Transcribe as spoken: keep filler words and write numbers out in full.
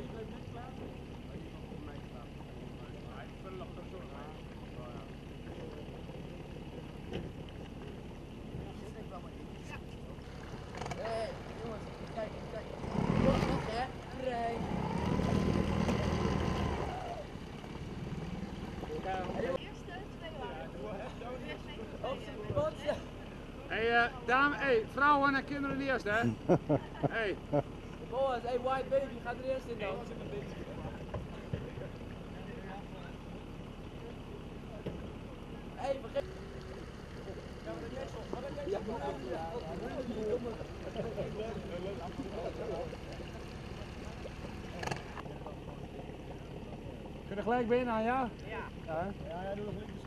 Hé, hey, uh, dame, hey, vrouwen en kinderen eerst, hè? Hey. Boas, hey, white baby, ga er eerst in dan. Hey, vergeet. Kun je er gelijk binnen aan, ja? Ja. Ja, ja, ja doe nog